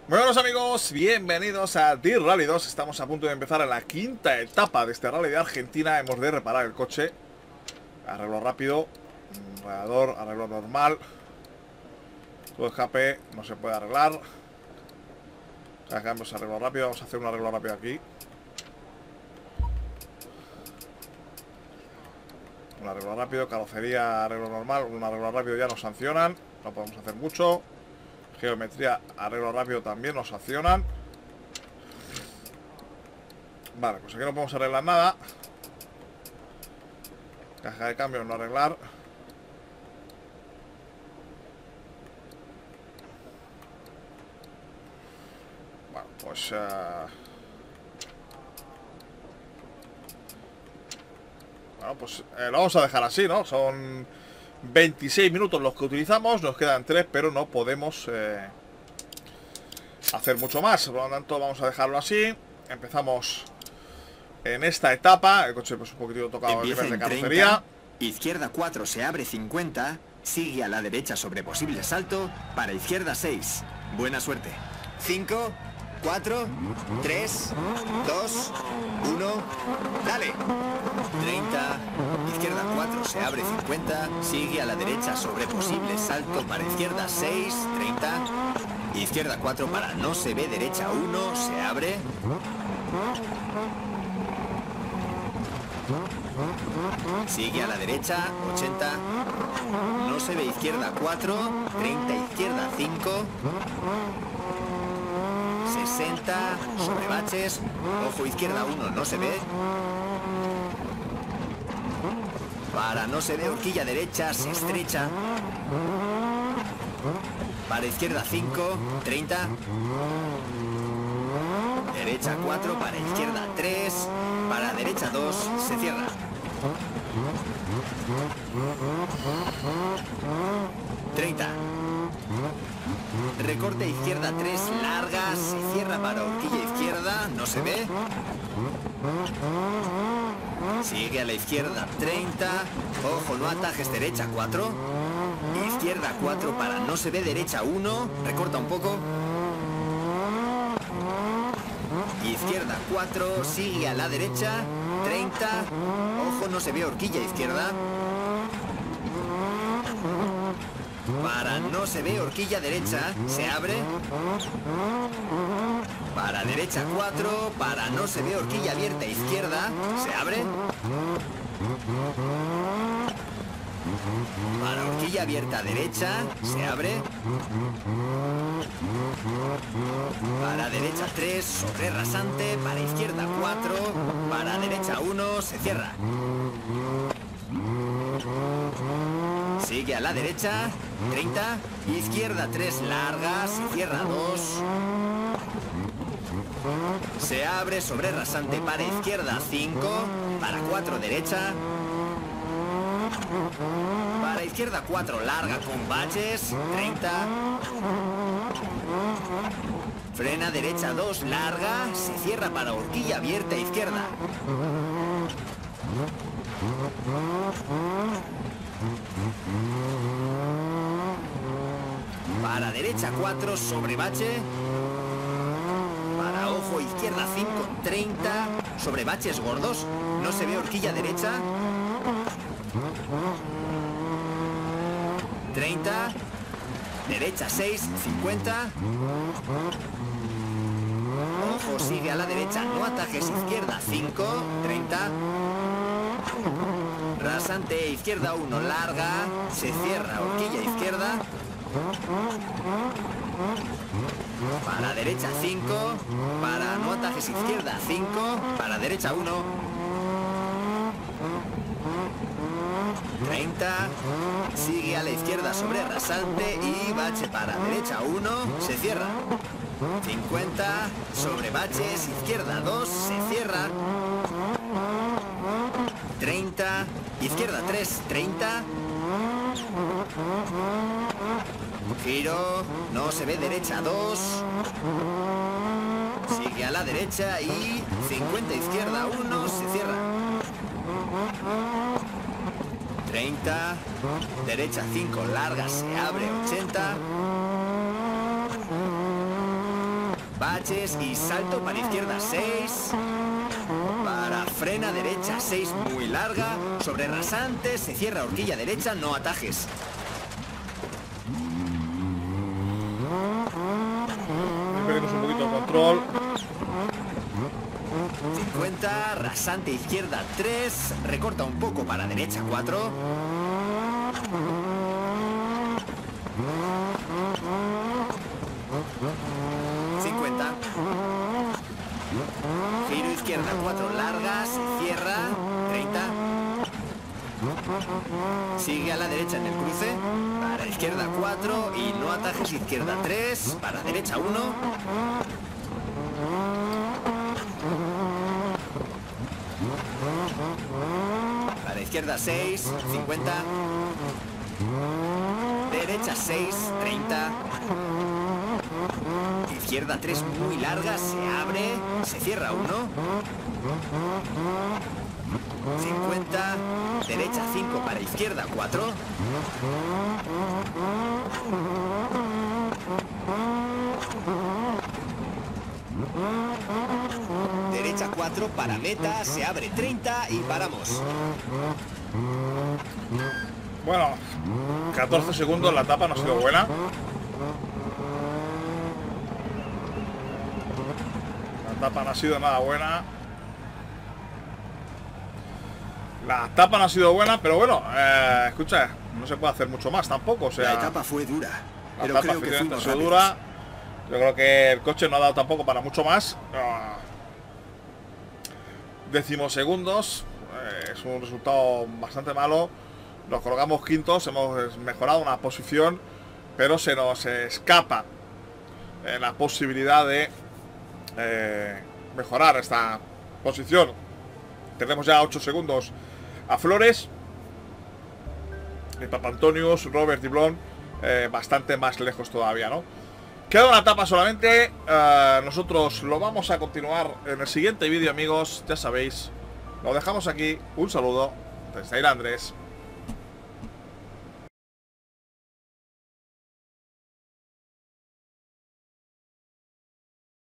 Muy buenos amigos, bienvenidos a Dirt Rally 2. Estamos a punto de empezar en la quinta etapa de este rally de Argentina. Hemos de reparar el coche. Arreglo rápido, radiador, arreglo normal. Todo escape no se puede arreglar. Sacamos arreglo rápido, vamos a hacer un arreglo rápido aquí. Un arreglo rápido, carrocería, arreglo normal. Un arreglo rápido ya nos sancionan. No podemos hacer mucho. Geometría, arreglo rápido también nos sancionan. Vale, pues aquí no podemos arreglar nada. Caja de cambio no arreglar. Bueno, pues bueno, pues lo vamos a dejar así, ¿no? Son 26 minutos los que utilizamos. Nos quedan 3, pero no podemos hacer mucho más. Por lo tanto, vamos a dejarlo así. Empezamos en esta etapa. El coche pues un poquitito tocado a nivel de carrocería. Izquierda 4 se abre 50. Sigue a la derecha sobre posible salto. Para izquierda 6. Buena suerte. 5, 4, 3, 2, 1. Dale. 30. Izquierda 4 se abre 50. Sigue a la derecha sobre posible salto. Para izquierda 6, 30. Izquierda 4 para no se ve. Derecha 1 se abre. Sigue a la derecha, 80. No se ve. Izquierda 4, 30, izquierda 5. 60, sobre baches. Ojo, izquierda 1, no se ve. Para no se ve, horquilla derecha, se estrecha. Para izquierda 5, 30. Derecha 4, para izquierda 3. Para derecha 2, se cierra. 30. Recorte izquierda 3, larga, se cierra para horquilla izquierda, no se ve. Sigue a la izquierda 30. Ojo, no atajes. Derecha 4. Izquierda 4 para no se ve. Derecha 1. Recorta un poco. Izquierda 4. Sigue a la derecha 30. Ojo, no se ve. Horquilla izquierda. Para no se ve. Horquilla derecha. Se abre. Para derecha 4. Para no se ve. Horquilla abierta izquierda. Se abre. Para horquilla abierta derecha. Se abre. Para derecha 3. Sobre rasante. Para izquierda 4. Para derecha 1. Se cierra. Sigue a la derecha 30. Izquierda 3 larga. Se cierra 2. Se abre sobre rasante. Para izquierda 5. Para 4 derecha. Para izquierda 4 larga con baches 30. Frena derecha 2 larga. Se cierra para horquilla abierta izquierda. Para derecha 4 sobre bache. Para ojo izquierda 5, 30. Sobre baches gordos. No se ve. Horquilla derecha. 30. Derecha 6, 50. Ojo, sigue a la derecha. No atajes. Izquierda 5, 30. Rasante izquierda 1 larga. Se cierra. Horquilla izquierda. Para derecha 5. Para no atajes. Izquierda 5. Para derecha 1. 30. Sigue a la izquierda sobre rasante y bache. Para derecha 1. Se cierra. 50. Sobre baches. Izquierda 2. Se cierra. 30. Izquierda 3. 30. Giro. No se ve. Derecha 2. Sigue a la derecha y 50. Izquierda 1. Se cierra. 30. Derecha 5 larga. Se abre. 80. Baches y salto para izquierda 6. Para frena derecha 6 muy larga. Sobre rasante se cierra horquilla derecha, no atajes. Perdimos un poquito de control. 50, rasante izquierda 3. Recorta un poco para derecha 4. 50. Giro izquierda 4 largas, cierra, 30. Sigue a la derecha en el cruce, para izquierda 4 y no atajes, izquierda 3, para derecha 1. Para izquierda 6, 50. Derecha 6, 30. Izquierda 3 muy larga, se abre, se cierra 1. 50. Derecha 5 para izquierda 4. Derecha 4 para meta, se abre 30 y paramos. Bueno, 14 segundos, la etapa no ha sido buena. La etapa no ha sido nada buena. La etapa no ha sido buena, pero bueno, escucha, no se puede hacer mucho más tampoco. O sea, la etapa fue dura. La etapa efectivamente ha sido dura. Yo creo que el coche no ha dado tampoco para mucho más. Decimosegundos. Es un resultado bastante malo. Nos colocamos quintos, hemos mejorado una posición, pero se nos escapa la posibilidad de mejorar esta posición. Tenemos ya 8 segundos a Flores, y Papantonius, Robert y Blon bastante más lejos todavía, ¿no? Queda una etapa solamente. Nosotros lo vamos a continuar en el siguiente vídeo, amigos. Ya sabéis, lo dejamos aquí. Un saludo desde Air Andrés.